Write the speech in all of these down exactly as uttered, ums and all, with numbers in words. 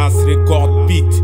As Record Beat.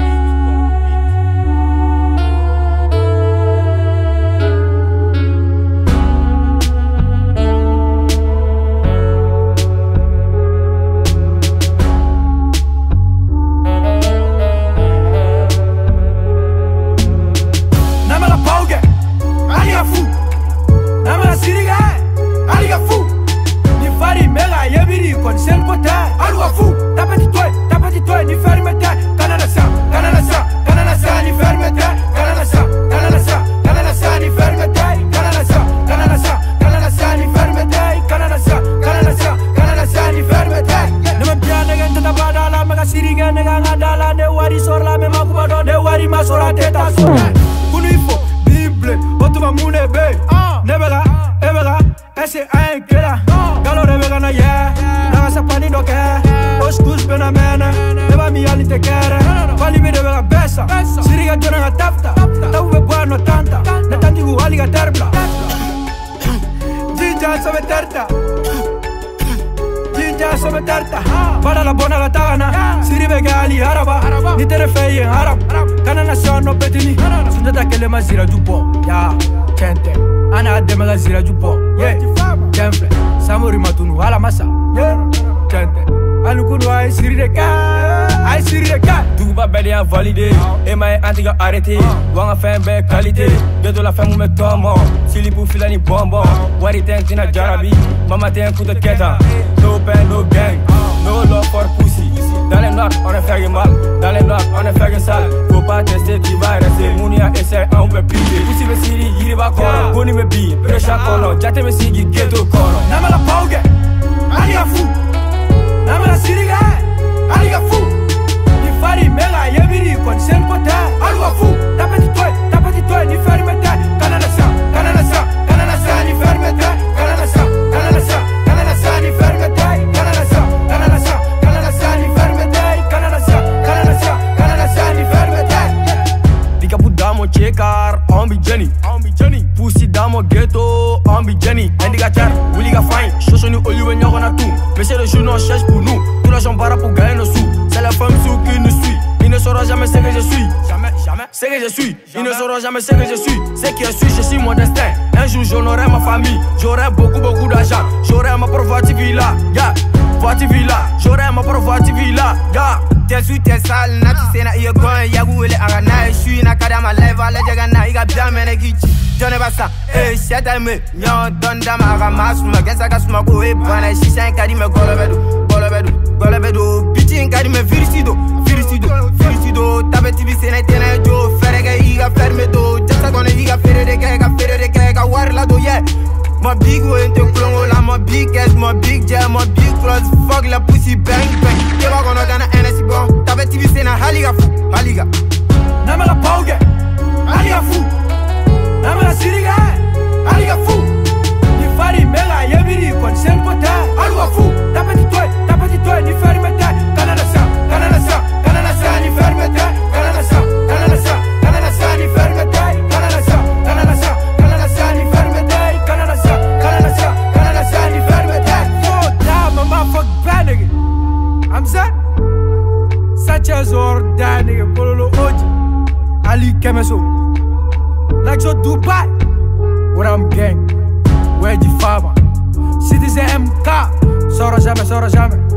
Para la buona la tana, si rivegali araba, ni te refei en arab, kana nation no betini, sunjata kele mazira jupo, ya, chente, ana de magazira jupo, yeah, temple, samuri matunu ala masa, yeah, chente, alukunu ay siri de ka, ay siri de ka. Touba belle a validé, et ma antiga arrêté, wanga fin be qualité, bientôt la fin mou me tomo, sili pou filani bonbon, wari tentina jarabi, mama ten coup de keta, no pain no gang. No love for pussy. Dans les noirs, on est fait mal. Dans les noirs, on est fait sale. Faut pas tester, tu vas rester. Mounia essaie, on peut piquer. Pussy me siri, yiri va kono. Boni me bi, pressure kono. Jate me sigi, ghetto kono. Nama la pauge, ali ga fou. Nama la siriga, ali ga fou. Ni fari mega yebiri kon sen pota. Ali ga fou. Tapati toy, tapati toy, ni fari meta. Kana na sa, kana na sa, kana na sa, ni fari meta. Kana na sa, kana na sa, kana na sa, ni fari meta. Checkar, on be Jenny, on be Jenny. Pussy damo ghetto, on be Jenny. Indiga cher, Willy ga fine. Chocho ni olive n'y a tout. Mais c'est le jour non cherche pour nous. Tout l'argent bara pour gagner nos sous. C'est la femme sous qui nous suit. Il ne saura jamais ce que je suis. Jamais, jamais. Ce que je suis. Il ne saura jamais ce que je suis. C'est qui je suis, je suis mon destin. Un jour j'honorerai ma famille. J'aurai beaucoup, beaucoup d'argent. J'aurai ma propre voiture villa. Yeah. Voiture villa. J'aurai ma propre voiture villa. Yeah. T'es sous t'es sale, na tu sais na iya coin, yagu ele arana, suis na kadama live, ale jagana, iga bien mene gichi, Johnny Bassa, eh, shit I me, nyon don dama ramas, ma gesa kasuma ko e bana, shisha kadi me golobedu, golobedu, golobedu, bitchin kadi me virisido, virisido, virisido, tabe tibi sene tene jo, ferege iga ferme do, jasa kone iga fere de kega, fere de kega, war la do yeah. My big way to Congo, la my big ass, my big jam, my big clothes, fuck la pussy bang bang. Yeah, we're gonna gonna N S C bon. T'avais T V C na Haliga fou, Haliga. Nama la pauge, Haliga fou. Nama la siriga, Haliga fou. Ni fari mega yebiri kon sen pota, Haliga fou. Tapati toy, tapati toy, ni fari meta. Kana na sa, kana na sa, kana na sa, ni fari meta. Kana na sa, kana na sa, kana na sa, ni fari meta. Kana na sa, kana na sa, kana na sa, ni fari meta. Kana na sa, kana na sa, kana na sa, ni fari meta. Oh, damn, my motherfucking bad nigga. I'm set. Sanchez or that nigga, Pololo Oji, Ali Kemeso. Like so Dubai, what I'm gang, where the farmer, Citizen M K, Sora Jamais, Sora Jamais.